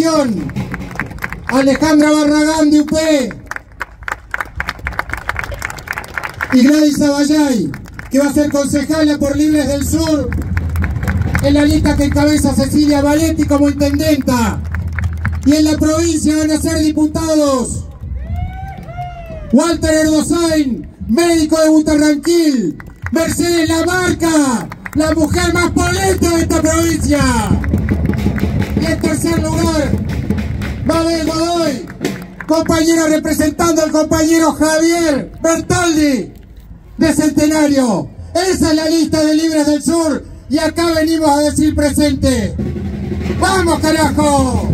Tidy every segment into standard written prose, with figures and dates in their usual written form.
oposición, Alejandra Barragán de UP y Gladys Abayay, que va a ser concejala por Libres del Sur, en la lista que encabeza Cecilia Valetti como intendenta. Y en la provincia van a ser diputados Walter Erdosain, médico de Butarranquil, Mercedes Lamarca, la mujer más polenta de esta provincia. Y en tercer lugar, Mabel Godoy, compañera representando al compañero Javier Bertoldi de Centenario. Esa es la lista de Libres del Sur y acá venimos a decir presente. ¡Vamos, carajo!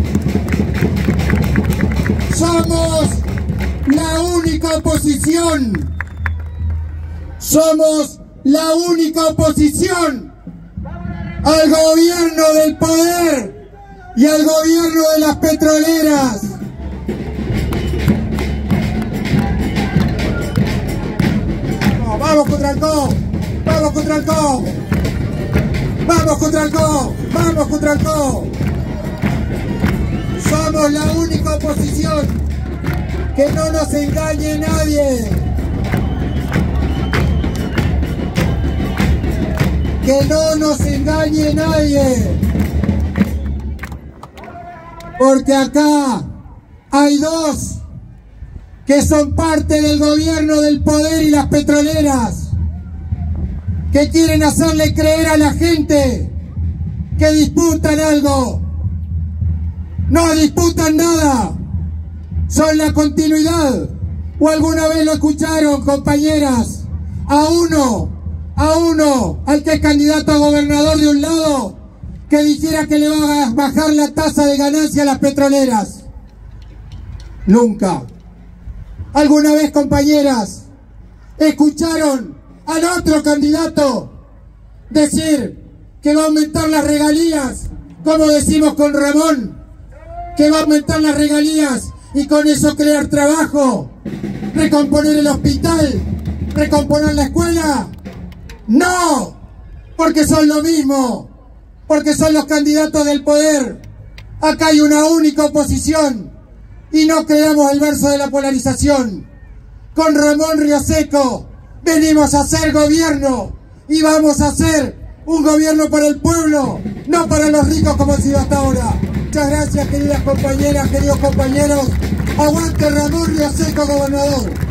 Somos la única oposición. Somos la única oposición al gobierno del poder y al gobierno de las petroleras. Vamos contra el CO, vamos contra el CO, vamos contra el CO, vamos contra el CO. Somos la única oposición, que no nos engañe nadie, que no nos engañe nadie, porque acá hay dos que son parte del gobierno del poder y las petroleras, que quieren hacerle creer a la gente que disputan algo. No disputan nada, son la continuidad. ¿O alguna vez lo escucharon, compañeras? A uno, al que es candidato a gobernador de un lado, que dijera que le va a bajar la tasa de ganancia a las petroleras. Nunca. ¿Alguna vez, compañeras, escucharon al otro candidato decir que va a aumentar las regalías, como decimos con Ramón, que va a aumentar las regalías y con eso crear trabajo, recomponer el hospital, recomponer la escuela? No, porque son lo mismo, porque son los candidatos del poder. Acá hay una única oposición y no creamos el verso de la polarización. Con Ramón Rioseco venimos a hacer gobierno y vamos a hacer un gobierno para el pueblo, no para los ricos como ha sido hasta ahora. Muchas gracias, queridas compañeras, queridos compañeros. Aguante Ramón Rioseco, gobernador.